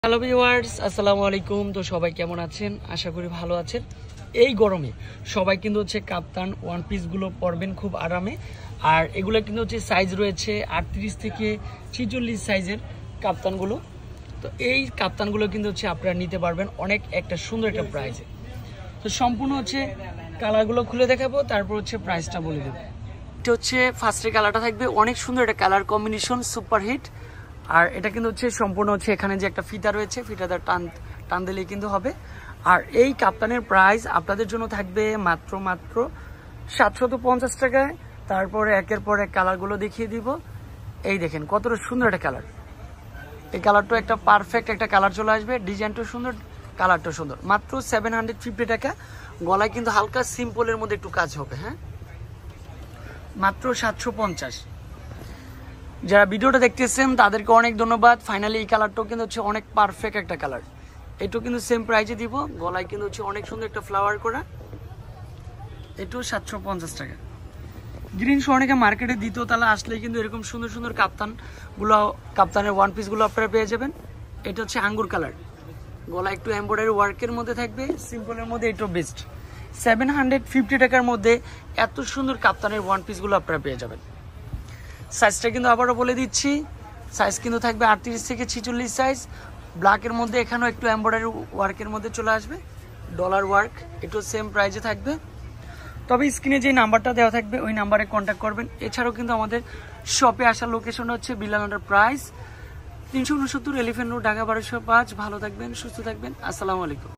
Hello viewers, আসসালামু আলাইকুম। তো সবাই কেমন আছেন? আশা করি ভালো আছেন। এই গরমে সবাই কিন্তু হচ্ছে কাপ্তান ওয়ান পিসগুলো পরবেন খুব আরামে। আর এগুলো কিন্তু হচ্ছে সাইজ রয়েছে 38 থেকে 46 সাইজের কাপ্তানগুলো। তো এই কাপ্তানগুলো কিন্তু হচ্ছে আপনারা নিতে পারবেন অনেক একটা সুন্দর একটা প্রাইসে। তো সম্পূর্ণ হচ্ছে কালারগুলো খুলে দেখাবো, তারপর হচ্ছে প্রাইসটা বলে দেবো। এটা হচ্ছে ফার্স্টে কালারটা থাকবে অনেক সুন্দর একটা কালার কম্বিনেশন, সুপার হিট। আর এটা কিন্তু হচ্ছে সম্পূর্ণ হচ্ছে এখানে যে একটা ফিতা রয়েছে, ফিতাটা টান দিলেই কিন্তু হবে। আর এই কাপ্তানের প্রাইস আপনাদের জন্য থাকবে মাত্র 750 টাকায়। তারপরে একের পর এক কালারগুলো দেখিয়ে দিব। এই দেখেন কতটা সুন্দর একটা কালার। এই কালারটা একটা পারফেক্ট একটা কালার চলে আসবে, ডিজাইনটা সুন্দর, কালারটা সুন্দর। মাত্র 750 টাকা। গলায় কিন্তু হালকা সিম্পলের মধ্যে একটু কাজ হবে। হ্যাঁ, মাত্র 750। যারা ভিডিওটা দেখতেছেন তাদেরকে অনেক ধন্যবাদ। ফাইনালি এই কালারটাও কিন্তু হচ্ছে অনেক পারফেক্ট একটা কালার। এটাও কিন্তু সেম প্রাইসে দিব। গলায় কিন্তু হচ্ছে অনেক সুন্দর একটা ফ্লাওয়ার করা। এটাও 750 টাকা। গ্রিন সোয়ানিকা মার্কেটে দ্বিতীয় তলা আসলে কিন্তু এরকম সুন্দর সুন্দর কাপ্তানের ওয়ান পিসগুলো আপনারা পেয়ে যাবেন। এটা হচ্ছে আঙ্গুর কালার, গলা একটু এমব্রয়ডারি ওয়ার্কের মধ্যে থাকবে, সিম্পলের মধ্যে এটাও বেস্ট। 750 টাকার মধ্যে এত সুন্দর কাপ্তানের ওয়ান পিসগুলো আপনারা পেয়ে যাবেন। সাইজটা কিন্তু আবারও বলে দিচ্ছি, সাইজ কিন্তু থাকবে 38 থেকে 46 সাইজ। ব্ল্যাকের মধ্যে এখানেও একটু এমব্রয়ডারি ওয়ার্কের মধ্যে চলে আসবে, ডলার ওয়ার্ক। এটাও সেম প্রাইসে থাকবে। তবে স্ক্রিনে যে নাম্বারটা দেওয়া থাকবে ওই নাম্বারে কন্ট্যাক্ট করবেন। এছাড়াও কিন্তু আমাদের শপে আসার লোকেশন হচ্ছে Bilal price 369 elephant road, Dhaka 1205। ভালো থাকবেন, সুস্থ থাকবেন। আসসালামু আলাইকুম।